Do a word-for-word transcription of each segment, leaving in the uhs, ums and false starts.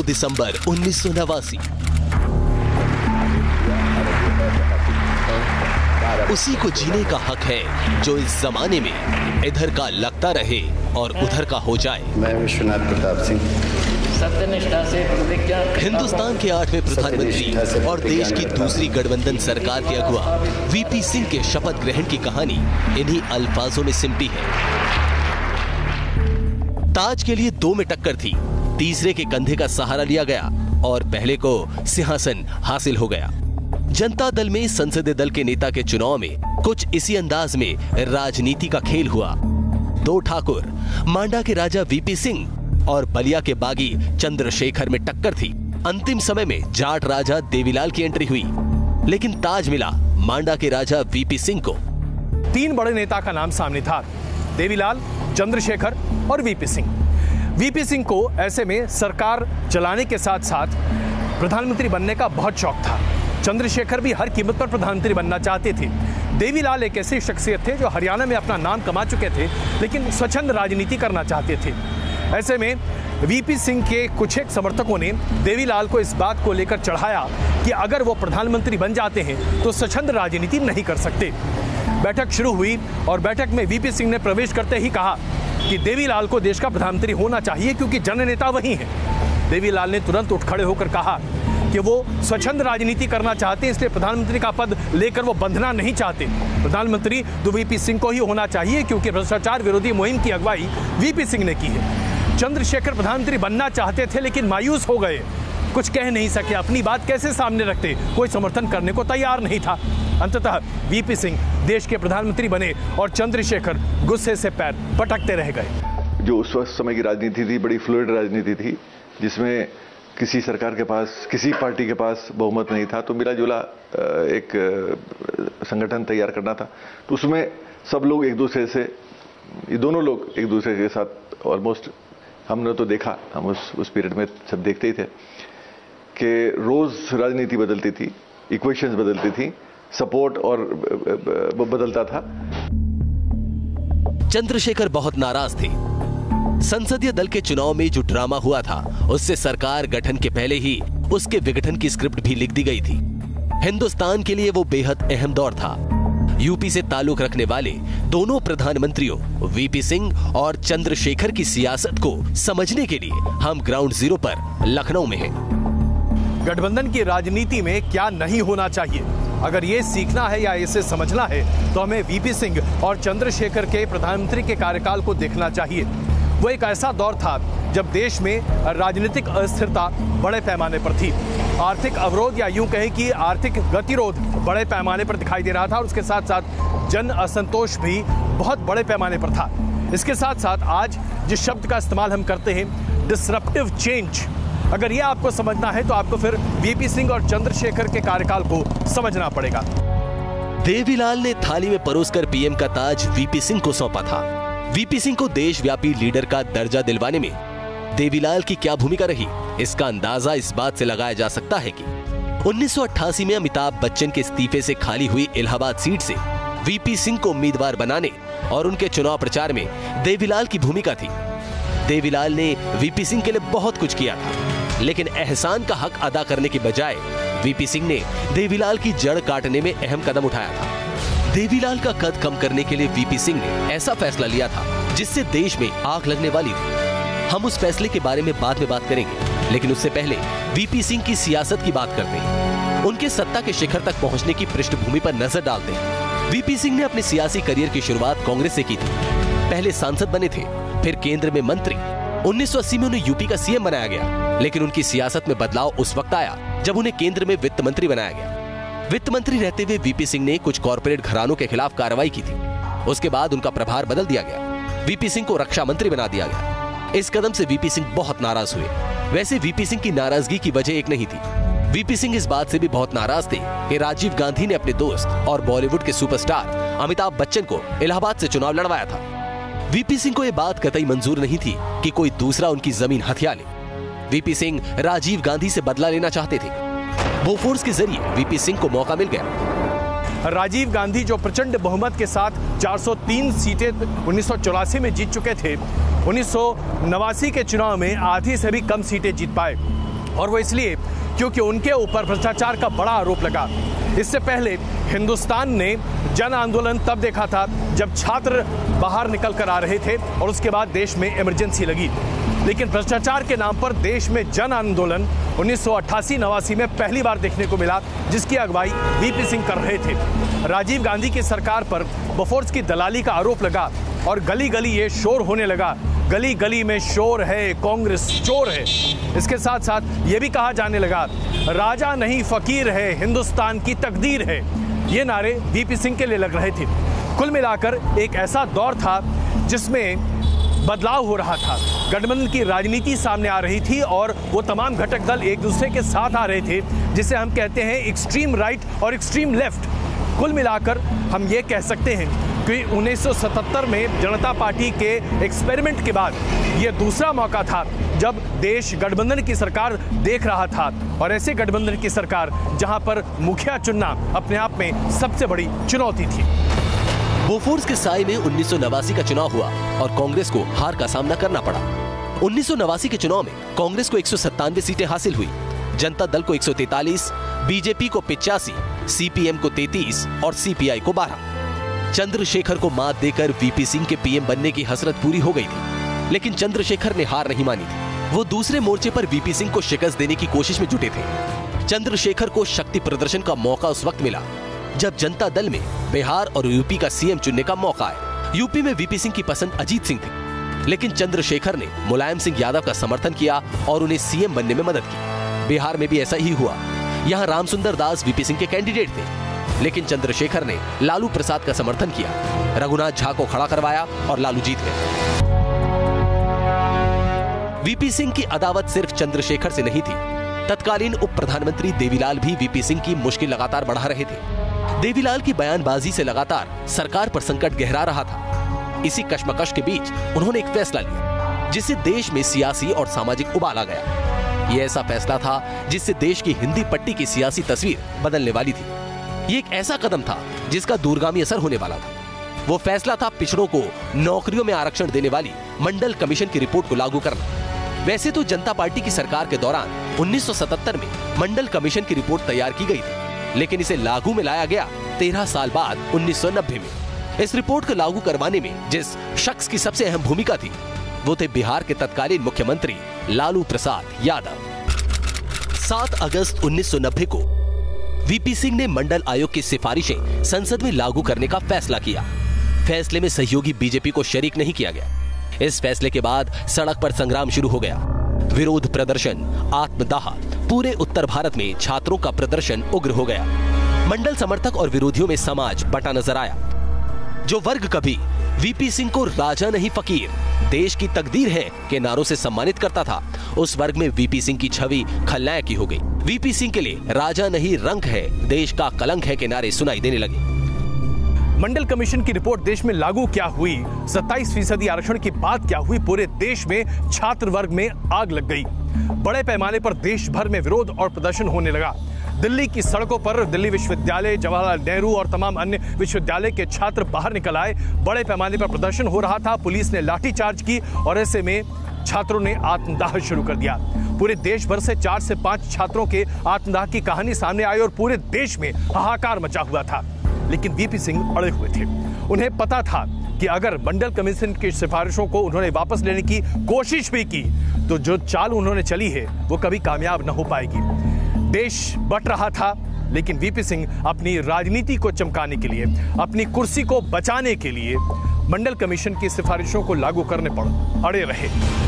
दिसंबर उन्नीस सौ नवासी। उसी को जीने का हक है जो इस जमाने में इधर का लगता रहे और उधर का हो जाए। मैं विश्वनाथ प्रताप सिंह सत्यनिष्ठा से प्रतिज्ञा। हिंदुस्तान के आठवें प्रधानमंत्री और देश की दूसरी गठबंधन सरकार के अगुवा वीपी सिंह के शपथ ग्रहण की कहानी इन्हीं अल्फाजों में सिमटी है। ताज के लिए दो में टक्कर थी, तीसरे के कंधे का सहारा लिया गया और पहले को सिंहासन हासिल हो गया। जनता दल में संसदीय दल के नेता के चुनाव में कुछ इसी अंदाज में राजनीति का खेल हुआ। दो ठाकुर, मांडा के राजा वीपी सिंह और बलिया के बागी चंद्र शेखर में टक्कर थी। अंतिम समय में जाट राजा देवी लाल की एंट्री हुई, लेकिन ताज मिला मांडा के राजा वीपी सिंह को। तीन बड़े नेता का नाम सामने था, देवी लाल, चंद्र शेखर और वीपी सिंह। वीपी सिंह को ऐसे में सरकार चलाने के साथ साथ प्रधानमंत्री बनने का बहुत शौक था। चंद्रशेखर भी हर कीमत पर प्रधानमंत्री बनना चाहते थे। देवी लाल एक ऐसी शख्सियत थे जो हरियाणा में अपना नाम कमा चुके थे, लेकिन स्वच्छंद राजनीति करना चाहते थे। ऐसे में वीपी सिंह के कुछ एक समर्थकों ने देवी लाल को इस बात को लेकर चढ़ाया कि अगर वो प्रधानमंत्री बन जाते हैं तो स्वच्छंद राजनीति नहीं कर सकते। बैठक शुरू हुई और बैठक में वीपी सिंह ने प्रवेश करते ही कहा कि देवी लाल को देश का प्रधानमंत्री होना चाहिए क्योंकि जननेता वही हैं। देवी लाल ने तुरंत उठ खड़े होकर कहा कि वो स्वच्छंद राजनीति करना चाहते हैं, इसलिए प्रधानमंत्री का पद लेकर वो बंधना नहीं चाहते। प्रधानमंत्री तो वीपी सिंह को ही होना चाहिए क्योंकि भ्रष्टाचार विरोधी मुहिम की अगुवाई वीपी सिंह ने की है। चंद्रशेखर प्रधानमंत्री बनना चाहते थे लेकिन मायूस हो गए, कुछ कह नहीं सके, अपनी बात कैसे सामने रखते, कोई समर्थन करने को तैयार नहीं था। अंततः वीपी सिंह देश के प्रधानमंत्री बने और चंद्रशेखर गुस्से से पैर पटकते रह गए। जो उस वक्त समय की राजनीति थी, बड़ी फ्लूइड राजनीति थी, जिसमें किसी सरकार के पास, किसी पार्टी के पास बहुमत नहीं था, तो मिला जुला एक संगठन तैयार करना था। तो उसमें सब लोग एक दूसरे से, ये दोनों लोग एक दूसरे के साथ ऑलमोस्ट, हमने तो देखा, हम उस उस पीरियड में सब देखते ही थे कि रोज राजनीति बदलती थी, इक्वेशंस बदलती थी, सपोर्ट और बदलता था। चंद्रशेखर बहुत नाराज थे। संसदीय दल के चुनाव में जो ड्रामा हुआ था उससे सरकार गठन के पहले ही उसके विघटन की स्क्रिप्ट भी लिख दी गई थी। हिंदुस्तान के लिए वो बेहद अहम दौर था। यूपी से ताल्लुक रखने वाले दोनों प्रधानमंत्रियों वीपी सिंह और चंद्रशेखर की सियासत को समझने के लिए हम ग्राउंड जीरो पर लखनऊ में हैं। गठबंधन की राजनीति में क्या नहीं होना चाहिए, अगर ये सीखना है या इसे समझना है तो हमें वीपी सिंह और चंद्रशेखर के प्रधानमंत्री के कार्यकाल को देखना चाहिए। वो एक ऐसा दौर था जब देश में राजनीतिक अस्थिरता बड़े पैमाने पर थी। आर्थिक अवरोध या यूं कहें कि आर्थिक गतिरोध बड़े पैमाने पर दिखाई दे रहा था और उसके साथ साथ जन असंतोष भी बहुत बड़े पैमाने पर था। इसके साथ साथ आज जिस शब्द का इस्तेमाल हम करते हैं, डिसरप्टिव चेंज, अगर ये आपको समझना है तो आपको फिर वीपी सिंह और चंद्रशेखर के कार्यकाल को समझना पड़ेगा। देवी लाल ने थाली में परोसकर पीएम का ताज वीपी सिंह को सौंपा था। वीपी सिंह को देशव्यापी लीडर का दर्जा दिलवाने में देवीलाल की क्या भूमिका रही, इसका अंदाजा इस बात से लगाया जा सकता है कि उन्नीस सौ अट्ठासी में अमिताभ बच्चन के इस्तीफे से खाली हुई इलाहाबाद सीट से वीपी सिंह को उम्मीदवार बनाने और उनके चुनाव प्रचार में देवीलाल की भूमिका थी। देवीलाल ने वीपी सिंह के लिए बहुत कुछ किया था, लेकिन एहसान का हक अदा करने की बजाय वीपी सिंह ने देवीलाल की जड़ काटने में अहम कदम उठाया था। देवीलाल का कद कम करने के लिए वीपी सिंह ने ऐसा फैसला लिया था जिससे देश में आग लगने वाली थी। हम उस फैसले के बारे में बाद में बात करेंगे, लेकिन उससे पहले वीपी सिंह की सियासत की बात करते हैं। उनके सत्ता के शिखर तक पहुंचने की पृष्ठभूमि पर नजर डालते हैं। वीपी सिंह ने अपने सियासी करियर की शुरुआत कांग्रेस से की थी। पहले सांसद बने थे, फिर केंद्र में मंत्री। उन्नीस सौ अस्सी में उन्हें यूपी का सीएम बनाया गया, लेकिन उनकी सियासत में बदलाव उस वक्त आया जब उन्हें केंद्र में वित्त मंत्री बनाया गया। वित्त मंत्री रहते हुए वीपी सिंह ने कुछ कॉर्पोरेट घरानों के खिलाफ कार्रवाई की थी। उसके बाद उनका प्रभार बदल दिया गया, वीपी सिंह को रक्षा मंत्री बना दिया गया। इस कदम से वीपी सिंह बहुत नाराज हुए। वैसे वीपी सिंह की नाराजगी की वजह एक नहीं थी। वीपी सिंह इस बात से भी बहुत नाराज थे कि राजीव गांधी ने अपने दोस्त और बॉलीवुड के सुपरस्टार अमिताभ बच्चन को इलाहाबाद से चुनाव लड़वाया था। वीपी सिंह को यह बात कतई मंजूर नहीं थी कि कोई दूसरा उनकी जमीन हथिया ले। वीपी सिंह राजीव गांधी से बदला लेना चाहते थे। बोफोर्स के जरिए वीपी सिंह को मौका मिल गया। राजीव गांधी जो प्रचंड बहुमत के साथ चार सौ तीन सीटें उन्नीस सौ चौरासी में जीत चुके थे, उन्नीस सौ नवासी के चुनाव में आधी से भी कम सीटें जीत पाए। और वो इसलिए क्योंकि उनके ऊपर भ्रष्टाचार का बड़ा आरोप लगा। इससे पहले हिंदुस्तान ने जन आंदोलन तब देखा था जब छात्र बाहर निकल कर आ रहे थे और उसके बाद देश में इमरजेंसी लगी। लेकिन भ्रष्टाचार के नाम पर देश में जन आंदोलन उन्नीस सौ अट्ठासी नवासी में पहली बार देखने को मिला, जिसकी अगुवाई वीपी सिंह कर रहे थे। राजीव गांधी की सरकार पर बोफोर्स की दलाली का आरोप लगा और गली गली ये शोर होने लगा, गली गली में शोर है, कांग्रेस चोर है। इसके साथ साथ ये भी कहा जाने लगा, राजा नहीं फकीर है, हिंदुस्तान की तकदीर है। ये नारे वीपी सिंह के लिए लग रहे थे। कुल मिलाकर एक ऐसा दौर था जिसमें बदलाव हो रहा था, गठबंधन की राजनीति सामने आ रही थी और वो तमाम घटक दल एक दूसरे के साथ आ रहे थे, जिसे हम कहते हैं एक्सट्रीम राइट और एक्सट्रीम लेफ्ट। कुल मिलाकर हम ये कह सकते हैं कि उन्नीस सौ सतहत्तर में जनता पार्टी के एक्सपेरिमेंट के बाद ये दूसरा मौका था जब देश गठबंधन की सरकार देख रहा था, और ऐसे गठबंधन की सरकार जहां पर मुखिया चुनना अपने आप में सबसे बड़ी चुनौती थी। बोफोर्स के साए में उन्नीस सौ नवासी का चुनाव हुआ और कांग्रेस को हार का सामना करना पड़ा। उन्नीस सौ नवासी के चुनाव में कांग्रेस को एक सौ सत्तानवे सीटें हासिल हुई, जनता दल को एक सौ तैंतालीस, बीजेपी को पिचासी, सीपीएम को तैंतीस और सीपीआई को बारह। चंद्रशेखर को मात देकर वीपी सिंह के पीएम बनने की हसरत पूरी हो गई थी, लेकिन चंद्रशेखर ने हार नहीं मानी थी। वो दूसरे मोर्चे पर वीपी सिंह को शिकस्त देने की कोशिश में जुटे थे। चंद्रशेखर को शक्ति प्रदर्शन का मौका उस वक्त मिला जब जनता दल में बिहार और यूपी का सीएम चुनने का मौका आया। यूपी में वीपी सिंह की पसंद अजीत सिंह थी, लेकिन चंद्रशेखर ने मुलायम सिंह यादव का समर्थन किया और उन्हें सीएम बनने में मदद की। बिहार में भी ऐसा ही हुआ। यहाँ रामसुंदर दास वीपी सिंह के कैंडिडेट थे, लेकिन चंद्रशेखर ने लालू प्रसाद का समर्थन किया, रघुनाथ झा को खड़ा करवाया और लालू जीत गए। वीपी सिंह की अदावत सिर्फ चंद्रशेखर से नहीं थी। तत्कालीन उप प्रधानमंत्री देवीलाल भी वीपी सिंह की मुश्किल लगातार बढ़ा रहे थे। देवीलाल की बयानबाजी से लगातार सरकार पर संकट गहरा रहा था। इसी कश्मकश के बीच उन्होंने एक फैसला लिया जिससे देश में सियासी और सामाजिक उबाल आ गया। ये ऐसा फैसला था जिससे देश की हिंदी पट्टी की सियासी तस्वीर बदलने वाली थी। ये एक ऐसा कदम था जिसका दूरगामी असर होने वाला था। वो फैसला था पिछड़ों को नौकरियों में आरक्षण देने वाली मंडल कमीशन की रिपोर्ट को लागू करना। वैसे तो जनता पार्टी की सरकार के दौरान उन्नीस सौ सतहत्तर में मंडल कमीशन की रिपोर्ट तैयार की गई थी, लेकिन इसे लागू में लाया गया तेरह साल बाद उन्नीस सौ नब्बे में। इस रिपोर्ट को लागू करवाने में जिस शख्स की सबसे अहम भूमिका थी वो थे बिहार के तत्कालीन मुख्यमंत्री लालू प्रसाद यादव। सात अगस्त उन्नीस सौ नब्बे को वीपी सिंह ने मंडल आयोग की सिफारिशें संसद में लागू करने का फैसला किया। फैसले में सहयोगी बीजेपी को शरीक नहीं किया गया। इस फैसले के बाद सड़क पर संग्राम शुरू हो गया। विरोध प्रदर्शन, आत्मदाह, पूरे उत्तर भारत में छात्रों का प्रदर्शन उग्र हो गया। मंडल समर्थक और विरोधियों में समाज बटा नजर आया। जो वर्ग कभी वीपी सिंह को राजा नहीं फकीर, देश की तकदीर है के नारों से सम्मानित करता था, उस वर्ग में वीपी सिंह की छवि खलनायक की हो गई। वीपी सिंह के लिए राजा नहीं रंक है, देश का कलंक है के नारे सुनाई देने लगे। मंडल कमीशन की रिपोर्ट देश में लागू क्या हुई, सत्ताईस फीसदी आरक्षण की बात क्या हुई, पूरे देश में छात्र वर्ग में आग लग गई। बड़े पैमाने पर देश भर में विरोध और प्रदर्शन होने लगा। दिल्ली की सड़कों पर दिल्ली विश्वविद्यालय, जवाहर नेहरू और तमाम अन्य विश्वविद्यालय के छात्र बाहर निकल आए। बड़े पैमाने पर प्रदर्शन हो रहा था। पुलिस ने लाठीचार्ज की और ऐसे में छात्रों ने आत्मदाह शुरू कर दिया। पूरे देश भर से चार से पांच छात्रों के आत्मदाह की कहानी सामने आई और पूरे देश में हाहाकार मचा हुआ था। लेकिन वीपी सिंह अड़े हुए थे। उन्हें पता था कि अगर मंडल कमीशन की सिफारिशों को उन्होंने वापस लेने की कोशिश भी की तो जो चाल उन्होंने चली है वो कभी कामयाब न हो पाएगी। देश बट रहा था, लेकिन वीपी सिंह अपनी राजनीति को चमकाने के लिए, अपनी कुर्सी को बचाने के लिए मंडल कमीशन की सिफारिशों को लागू करने पर अड़े रहे।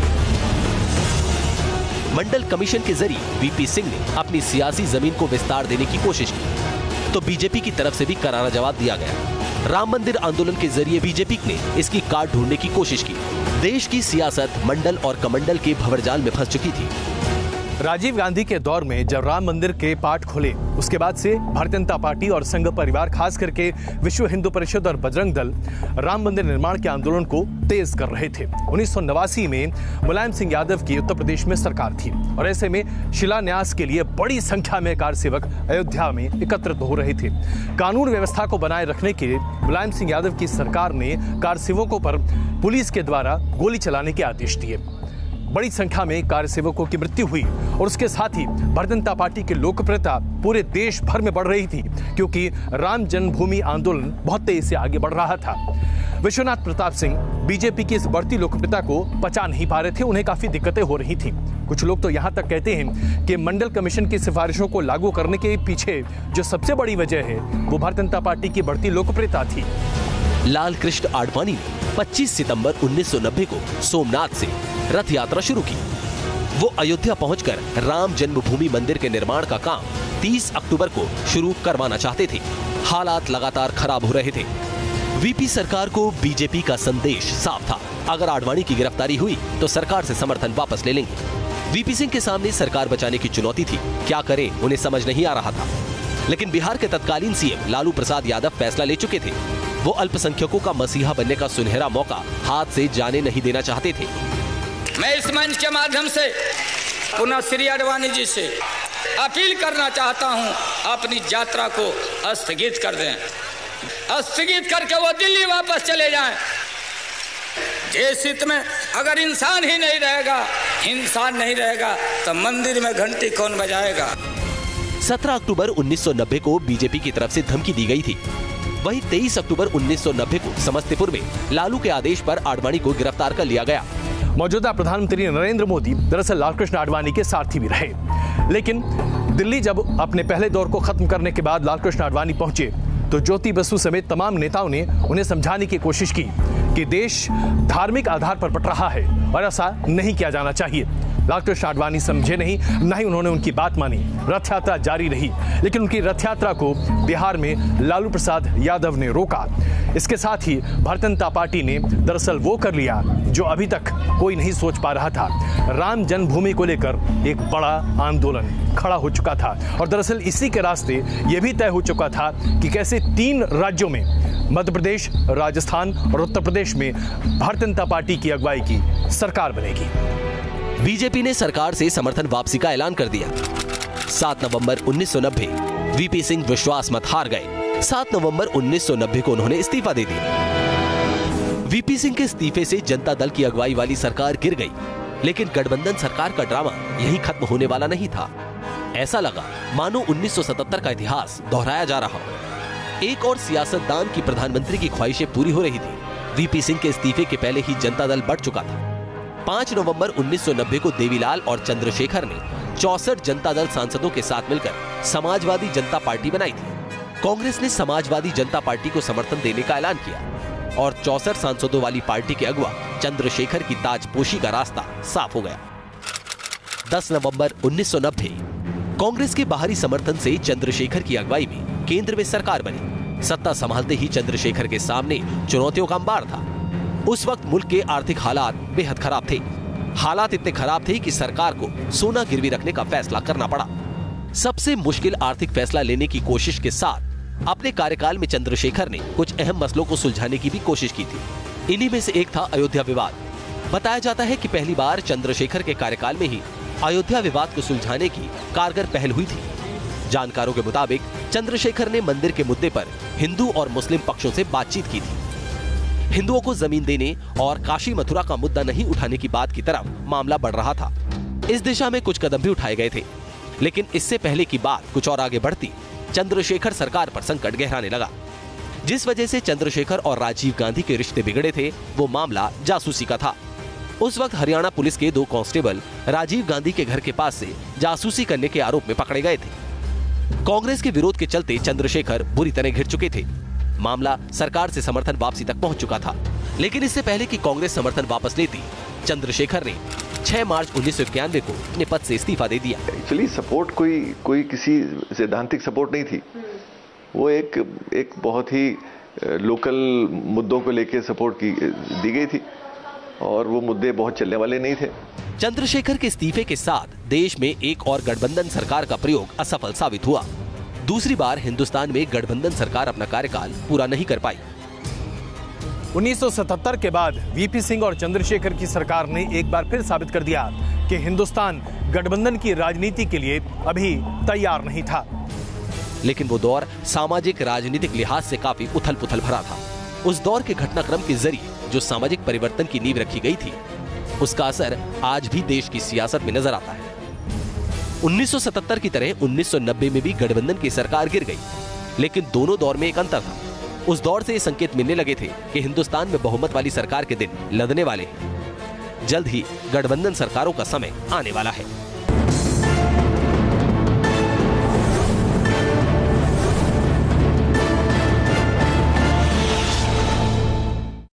मंडल कमीशन के जरिए वीपी सिंह ने अपनी सियासी जमीन को विस्तार देने की कोशिश की तो बीजेपी की तरफ से भी करारा जवाब दिया गया। राम मंदिर आंदोलन के जरिए बीजेपी ने इसकी काट ढूंढने की कोशिश की। देश की सियासत मंडल और कमंडल के भंवरजाल में फंस चुकी थी। राजीव गांधी के दौर में जब राम मंदिर के पाट खुले, उसके बाद से भारतीय जनता पार्टी और संघ परिवार, खास करके विश्व हिंदू परिषद और बजरंग दल, राम मंदिर निर्माण के आंदोलन को तेज कर रहे थे। उन्नीस सौ नवासी में मुलायम सिंह यादव की उत्तर प्रदेश में सरकार थी और ऐसे में शिलान्यास के लिए बड़ी संख्या में कारसेवक अयोध्या में एकत्रित हो रहे थे। कानून व्यवस्था को बनाए रखने के लिए मुलायम सिंह यादव की सरकार ने कारसेवकों पर पुलिस के द्वारा गोली चलाने के आदेश दिए। बड़ी संख्या में कार्यसेवकों की मृत्यु हुई और उसके साथ ही भारतीय जनता पार्टी की लोकप्रियता पूरे देश भर में बढ़ रही थी, क्योंकि राम जन्मभूमि आंदोलन बहुत तेजी से आगे बढ़ रहा था। विश्वनाथ प्रताप सिंह बीजेपी की इस बढ़ती लोकप्रियता को पचा नहीं पा रहे थे, उन्हें काफी दिक्कतें हो रही थी। कुछ लोग तो यहाँ तक कहते हैं कि मंडल कमीशन की सिफारिशों को लागू करने के पीछे जो सबसे बड़ी वजह है वो भारतीय जनता पार्टी की बढ़ती लोकप्रियता थी। लाल कृष्ण आडवाणी ने पच्चीस सितंबर उन्नीस सौ नब्बे को सोमनाथ से रथ यात्रा शुरू की। वो अयोध्या पहुंचकर राम जन्मभूमि मंदिर के निर्माण का काम तीस अक्टूबर को शुरू करवाना चाहते थे। हालात लगातार खराब हो रहे थे। वीपी सरकार को बीजेपी का संदेश साफ था, अगर आडवाणी की गिरफ्तारी हुई तो सरकार से समर्थन वापस ले लेंगे। वीपी सिंह के सामने सरकार बचाने की चुनौती थी, क्या करें उन्हें समझ नहीं आ रहा था। लेकिन बिहार के तत्कालीन सीएम लालू प्रसाद यादव फैसला ले चुके थे। वो अल्पसंख्यकों का मसीहा बनने का सुनहरा मौका हाथ से जाने नहीं देना चाहते थे। मैं इस मंच के माध्यम से पुनः श्री आडवाणी जी से अपील करना चाहता हूं, अपनी यात्रा को स्थगित कर दें, स्थगित करके वो दिल्ली वापस चले जाएं। देश हित में अगर इंसान ही नहीं रहेगा, इंसान नहीं रहेगा तो मंदिर में घंटी कौन बजाएगा। सत्रह अक्टूबर उन्नीस सौ नब्बे को बीजेपी की तरफ से धमकी दी गई थी। वहीं तेईस अक्टूबर उन्नीस सौ नब्बे को समस्तीपुर में लालू के आदेश पर आडवाणी को गिरफ्तार कर लिया गया। मौजूदा प्रधानमंत्री नरेंद्र मोदी दरअसल लालकृष्ण आडवाणी के सारथी भी रहे, लेकिन दिल्ली जब अपने पहले दौर को खत्म करने के बाद लालकृष्ण आडवाणी पहुंचे तो ज्योति बसु समेत तमाम नेताओं ने उन्हें समझाने की कोशिश की कि देश धार्मिक आधार पर बट रहा है और ऐसा नहीं किया जाना चाहिए। लालकृष्ण आडवाणी समझे नहीं, न ही उन्होंने उनकी बात मानी। रथ यात्रा जारी रही, लेकिन उनकी रथ यात्रा को बिहार में लालू प्रसाद यादव ने रोका। इसके साथ ही भारतीय जनता पार्टी ने दरअसल वो कर लिया जो अभी तक कोई नहीं सोच पा रहा था। राम जन्मभूमि को लेकर एक बड़ा आंदोलन खड़ा हो चुका था और दरअसल इसी के रास्ते ये भी तय हो चुका था कि कैसे तीन राज्यों में, मध्य प्रदेश, राजस्थान और उत्तर प्रदेश में भारतीय जनता पार्टी की अगुवाई की सरकार बनेगी। बीजेपी ने सरकार से समर्थन वापसी का ऐलान कर दिया। सात नवंबर उन्नीस सौ नब्बे वीपी सिंह विश्वास मत हार गए। सात नवंबर उन्नीस सौ नब्बे को उन्होंने इस्तीफा दे दिया। वीपी सिंह के इस्तीफे से जनता दल की अगुवाई वाली सरकार गिर गई, लेकिन गठबंधन सरकार का ड्रामा यहीं खत्म होने वाला नहीं था। ऐसा लगा मानो उन्नीस सौ सतहत्तर का इतिहास दोहराया जा रहा हो। एक और सियासतदान की प्रधानमंत्री की ख्वाहिशें पूरी हो रही थी। वीपी सिंह के इस्तीफे के पहले ही जनता दल बढ़ चुका था। पाँच नवंबर उन्नीस सौ नब्बे को देवी लाल और चंद्र शेखर ने चौसठ जनता दल सांसदों के साथ मिलकर समाजवादी जनता पार्टी बनाई थी। कांग्रेस ने समाजवादी जनता पार्टी को समर्थन देने का ऐलान किया और चौसठ सांसदों वाली पार्टी के अगुवा चंद्रशेखर की ताजपोशी का रास्ता साफ हो गया। दस नवंबर उन्नीस सौ नब्बे कांग्रेस के बाहरी समर्थन से चंद्रशेखर की अगुवाई में केंद्र में सरकार बनी। सत्ता संभालते ही चंद्रशेखर के सामने चुनौतियों का अंबार था। उस वक्त मुल्क के आर्थिक हालात बेहद खराब थे। हालात इतने खराब थे कि सरकार को सोना गिरवी रखने का फैसला करना पड़ा। सबसे मुश्किल आर्थिक फैसला लेने की कोशिश के साथ अपने कार्यकाल में चंद्रशेखर ने कुछ अहम मसलों को सुलझाने की भी कोशिश की थी। इन्हीं में से एक था अयोध्या विवाद। बताया जाता है कि पहली बार चंद्रशेखर के कार्यकाल में ही अयोध्या विवाद को सुलझाने की कारगर पहल हुई थी। जानकारों के मुताबिक चंद्रशेखर ने मंदिर के मुद्दे पर हिंदू और मुस्लिम पक्षों से बातचीत की थी। हिंदुओं को जमीन देने और काशी मथुरा का मुद्दा नहीं उठाने की बात की तरफ मामला बढ़ रहा था। इस दिशा में कुछ कदम भी उठाए गए थे, लेकिन इससे पहले की बात कुछ और आगे बढ़ती चंद्रशेखर सरकार पर संकट गहराने लगा। जिस वजह से चंद्रशेखर और राजीव गांधी के रिश्ते बिगड़े थे, वो मामला जासूसी का था। उस वक्त हरियाणा पुलिस के दो कांस्टेबल राजीव गांधी के घर के पास से जासूसी करने के आरोप में पकड़े गए थे। कांग्रेस के विरोध के चलते चंद्रशेखर बुरी तरह घिर चुके थे। मामला सरकार से समर्थन वापसी तक पहुंच चुका था, लेकिन इससे पहले कि कांग्रेस समर्थन वापस लेती, चंद्रशेखर ने छह मार्च उन्नीस सौ इक्यानवे को अपने पद से इस्तीफा दे दिया। एक्चुअली सपोर्ट कोई कोई किसी सैद्धांतिक सपोर्ट नहीं थी। वो एक एक बहुत ही लोकल मुद्दों को लेकर सपोर्ट की दी गई थी और वो मुद्दे बहुत चलने वाले नहीं थे। चंद्रशेखर के इस्तीफे के साथ देश में एक और गठबंधन सरकार का प्रयोग असफल साबित हुआ। दूसरी बार हिंदुस्तान में गठबंधन सरकार अपना कार्यकाल पूरा नहीं कर पाई। उन्नीस सौ सतहत्तर के बाद वीपी सिंह और चंद्रशेखर की सरकार ने एक बार फिर साबित कर दिया कि हिंदुस्तान गठबंधन की राजनीति के लिए अभी तैयार नहीं था। लेकिन वो दौर सामाजिक राजनीतिक लिहाज से काफी उथल पुथल भरा था। उस दौर के घटनाक्रम के जरिए जो सामाजिक परिवर्तन की नींव रखी गई थी, उसका असर आज भी देश की सियासत में नजर आता है। उन्नीस सौ सतहत्तर की तरह उन्नीस सौ नब्बे में भी गठबंधन की सरकार गिर गई, लेकिन दोनों दौर में एक अंतर था। उस दौर से ये संकेत मिलने लगे थे कि हिंदुस्तान में बहुमत वाली सरकार के दिन लदने वाले हैं। जल्द ही गठबंधन सरकारों का समय आने वाला है।